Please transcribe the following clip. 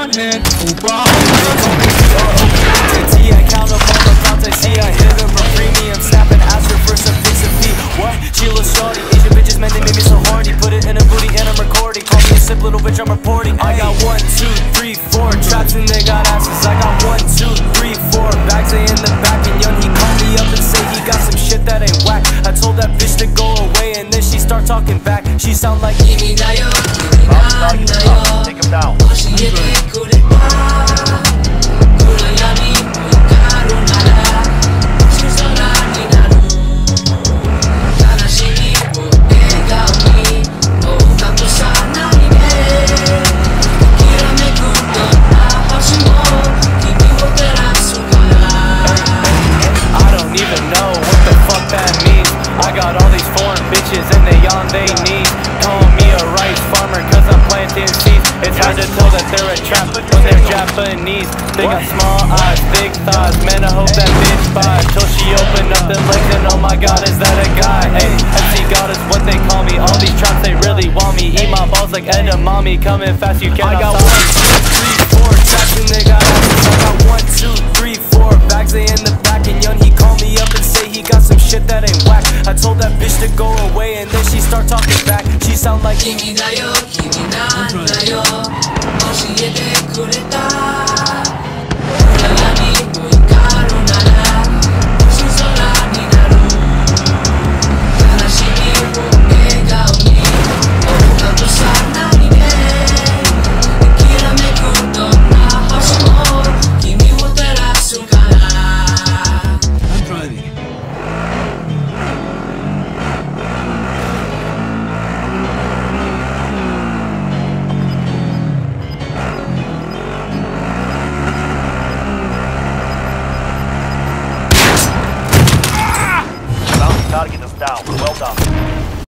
hand. Opa. I count up all the thoughts I see. I hit her for premium, snapping, ask her for some piece of meat. What? She looks shorty. Asian bitches, man, they made me so horny. Put it in a booty and I'm recording. Call me a sip, little bitch, I'm reporting. I got 1, 2, 3, 4 traps and they got asses. I got 1, 2, 3, 4 bags they in the back. And young, he called me up and say he got some shit that ain't whack. I told that bitch to go away and then she start talking back. She sound like Take him down. I got all these foreign bitches and they on they knees, calling me a rice farmer cause I'm planting seeds. It's hard to tell that they're a trap when they're Japanese. They got small eyes, big thighs, man I hope that bitch buys till she open up them legs and oh my god is that a guy. Hey, MC God is what they call me. All these traps they really want me. Eat my balls like edamame, coming fast you cannot stop me. I got 1, 2, 3, 4 traps and they got asses. I got 1, 2, 3, 4 bags they in the back. And young he called me up and say he got some shit that ain't whack. I told that bitch to go away and then she start talking back. She sound like Kimi dayo, kimiなんだよ教えてくれた裏にも光るなら星空になる悲しみを笑顔に音楽とさないできらめくどんな星も君を照らすから I'm driving. Target is down. Well done.